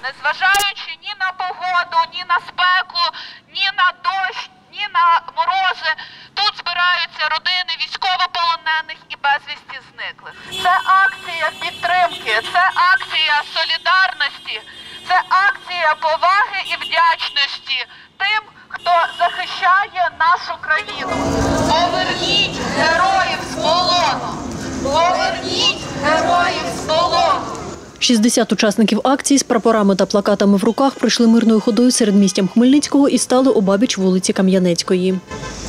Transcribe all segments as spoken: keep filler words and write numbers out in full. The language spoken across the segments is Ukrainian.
Незважаючи ні на погоду, ні на спеку, ні на дощ, ні на морози, тут збираються родини військовополонених і безвісті зниклих. Це акція підтримки, це акція солідарності, це акція поваги і вдячності тим, хто захищає нашу країну. Поверніть героїв з полону! Поверніть героїв з полону! шістдесят учасників акції з прапорами та плакатами в руках пройшли мирною ходою середмістям Хмельницького і стали обабіч вулиці Кам'янецької.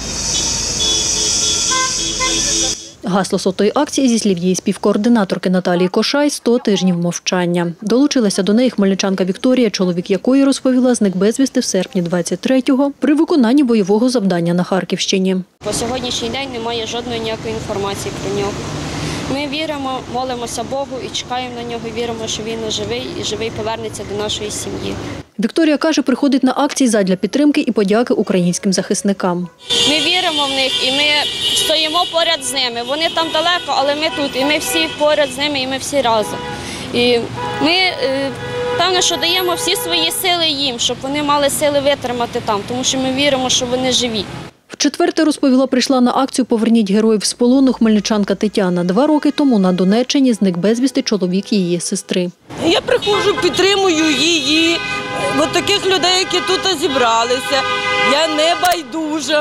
Гасло сотої акції, зі слів її співкоординаторки Наталії Кошай, сто тижнів мовчання. Долучилася до неї хмельничанка Вікторія, чоловік якої, розповіла, зник безвісти в серпні двадцять третього при виконанні бойового завдання на Харківщині. По сьогоднішній день немає жодної ніякої інформації про нього. Ми віримо, молимося Богу і чекаємо на нього, і віримо, що він живий і живий повернеться до нашої сім'ї. Вікторія каже, приходить на акції задля підтримки і подяки українським захисникам. Ми віримо в них і ми стоїмо поряд з ними. Вони там далеко, але ми тут. І ми всі поряд з ними, і ми всі разом. І ми, певно, що даємо всі свої сили їм, щоб вони мали сили витримати там, тому що ми віримо, що вони живі. Вчетверте, розповіла, прийшла на акцію «Поверніть героїв з полону» хмельничанка Тетяна. Два роки тому на Донеччині зник безвісти чоловік її сестри. Я приходжу, підтримую її, от таких людей, які тут зібралися. Я не байдужа.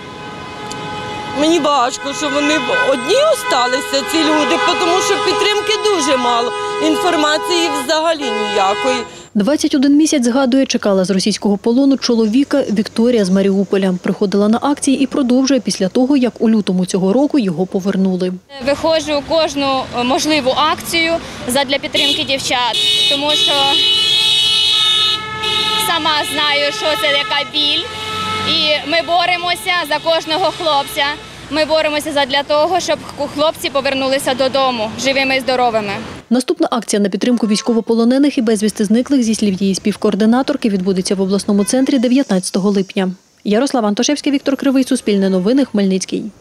Мені важко, що вони одні залишилися, ці люди, тому що підтримки дуже мало, інформації взагалі ніякої. двадцять один місяць, згадує, чекала з російського полону чоловіка Вікторія з Маріуполя. Приходила на акції і продовжує після того, як у лютому цього року його повернули. Виходжу у кожну можливу акцію задля підтримки дівчат, тому що сама знаю, що це яка біль. І ми боремося за кожного хлопця. Ми боремося задля того, щоб хлопці повернулися додому живими і здоровими. Наступна акція на підтримку військовополонених і безвісти зниклих, зі слів її співкоординаторки, відбудеться в обласному центрі дев'ятнадцятого липня. Ярослава Антошевська, Віктор Кривий, Суспільне новини, Хмельницький.